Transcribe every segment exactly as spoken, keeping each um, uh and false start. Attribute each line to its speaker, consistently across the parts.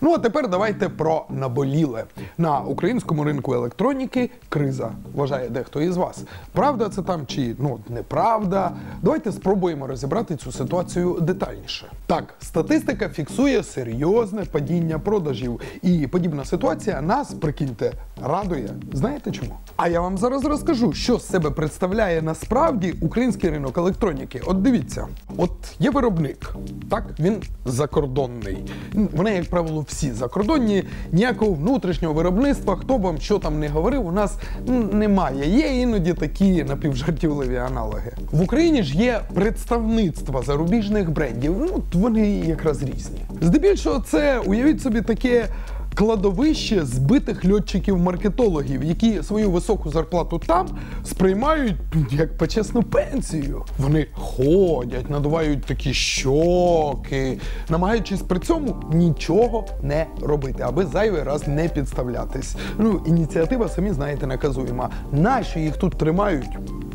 Speaker 1: Ну а тепер давайте про наболіле. На українському ринку електроніки криза, вважає дехто із вас. Правда це там чи ну, неправда? Давайте спробуємо розібрати цю ситуацію детальніше. Так, статистика фіксує серйозне падіння продажів. І подібна ситуація нас, прикиньте, радує. Знаєте чому? А я вам зараз розкажу, що з себе представляє насправді український ринок електроніки. От дивіться, от є виробник, так, він закордонний. Вони, як правило, всі закордонні, ніякого внутрішнього виробництва, хто б вам що там не говорив, у нас немає. Є іноді такі напівжартівливі аналоги. В Україні ж є представництва зарубіжних брендів, ну, вони якраз різні. Здебільшого це, уявіть собі, таке кладовище збитих льотчиків-маркетологів, які свою високу зарплату там сприймають як почесну пенсію. Вони ходять, надувають такі щоки, намагаючись при цьому нічого не робити, аби зайвий раз не підставлятись. Ну, ініціатива, самі знаєте, наказуєма. Нащо їх тут тримають?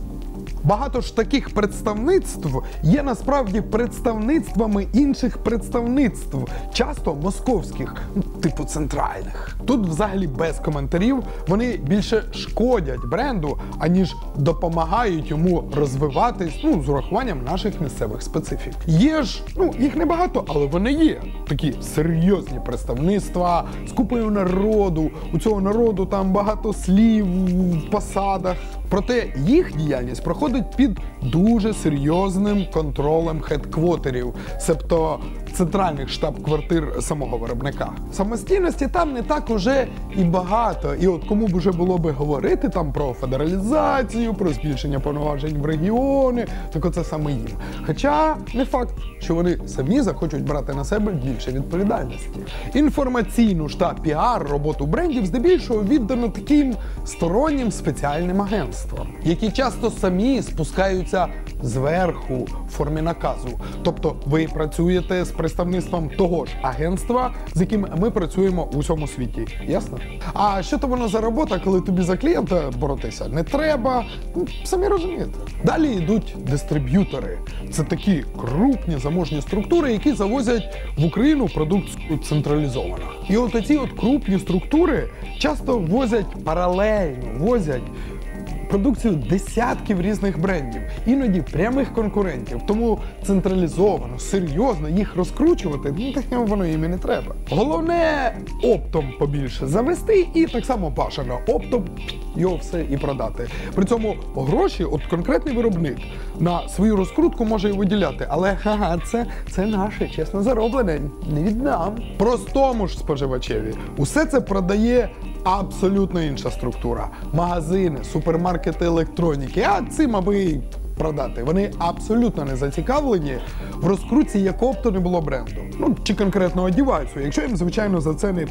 Speaker 1: Багато ж таких представництв є насправді представництвами інших представництв, часто московських, типу центральних. Тут взагалі без коментарів, вони більше шкодять бренду, аніж допомагають йому розвиватись, ну, з урахуванням наших місцевих специфік. Є ж, ну, їх небагато, але вони є. Такі серйозні представництва з купою народу, у цього народу там багато слів в посадах. Проте їх діяльність проходить під дуже серйозним контролем хедквотерів, себто центральних штаб-квартир самого виробника. Самостійності там не так уже і багато. І от кому б уже було би говорити там про федералізацію, про збільшення повноважень в регіони, так оце саме їм. Хоча не факт, що вони самі захочуть брати на себе більше відповідальності. Інформаційну ж та піар роботу брендів здебільшого віддано таким стороннім спеціальним агентствам, які часто самі спускаються зверху в формі наказу. Тобто ви працюєте з представництвом того ж агентства, з яким ми працюємо у всьому світі. Ясно? А що то воно за робота, коли тобі за клієнта боротися не треба? Ну, самі розумієте. Далі йдуть дистриб'ютори. Це такі крупні заможні структури, які завозять в Україну продукцію централізовано. І от оці от крупні структури часто возять паралельно, возять продукцію десятків різних брендів, іноді прямих конкурентів. Тому централізовано, серйозно їх розкручувати, ну так воно їм і не треба. Головне оптом побільше завести і так само бажано оптом його все і продати. При цьому гроші, от конкретний виробник, на свою розкрутку може і виділяти, але ха-ха, це, це наше, чесно зароблене, не віддам. Простому ж споживачеві усе це продає абсолютно інша структура. Магазини, супермаркети електроніки, а цим аби продати. Вони абсолютно не зацікавлені в розкрутці якого б то не було бренду. Ну, чи конкретного девайсу, якщо їм, звичайно, за це не...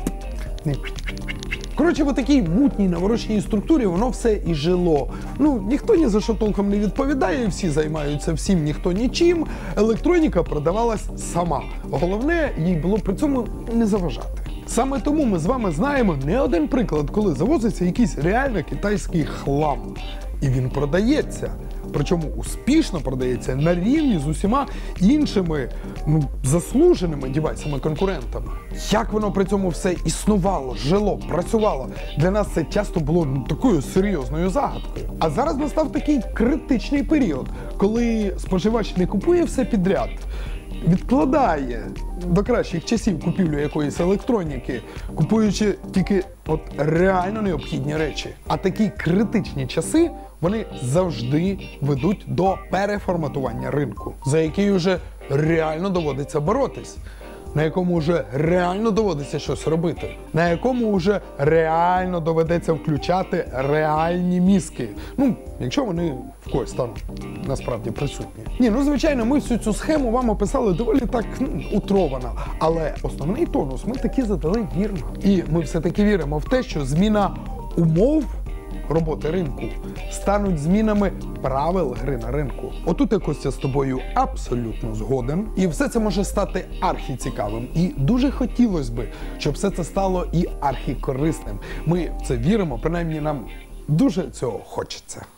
Speaker 1: Коротше, в такій мутній, навороченій структурі воно все і жило. Ну, ніхто ні за що толком не відповідає, всі займаються всім, ніхто нічим. Електроніка продавалась сама. Головне, їй було при цьому не заважати. Саме тому ми з вами знаємо не один приклад, коли завозиться якийсь реально китайський хлам. І він продається. Причому успішно продається на рівні з усіма іншими, ну, заслуженими девайсами-конкурентами. Як воно при цьому все існувало, жило, працювало, для нас це часто було, ну, такою серйозною загадкою. А зараз настав такий критичний період, коли споживач не купує все підряд, відкладає до кращих часів купівлю якоїсь електроніки, купуючи тільки от реально необхідні речі. А такі критичні часи, вони завжди ведуть до переформатування ринку, за який вже реально доводиться боротись, на якому вже реально доводиться щось робити, на якому вже реально доведеться включати реальні мізки. Ну, якщо вони в когось там насправді присутні. Ні, ну звичайно, ми всю цю схему вам описали доволі так, ну, утровано. Але основний тонус ми таки задали вірно. І ми все-таки віримо в те, що зміна умов роботи ринку стануть змінами правил гри на ринку. Отут я, Костя, з тобою абсолютно згоден. І все це може стати архіцікавим. І дуже хотілося б, щоб все це стало і архікорисним. Ми в це віримо, принаймні нам дуже цього хочеться.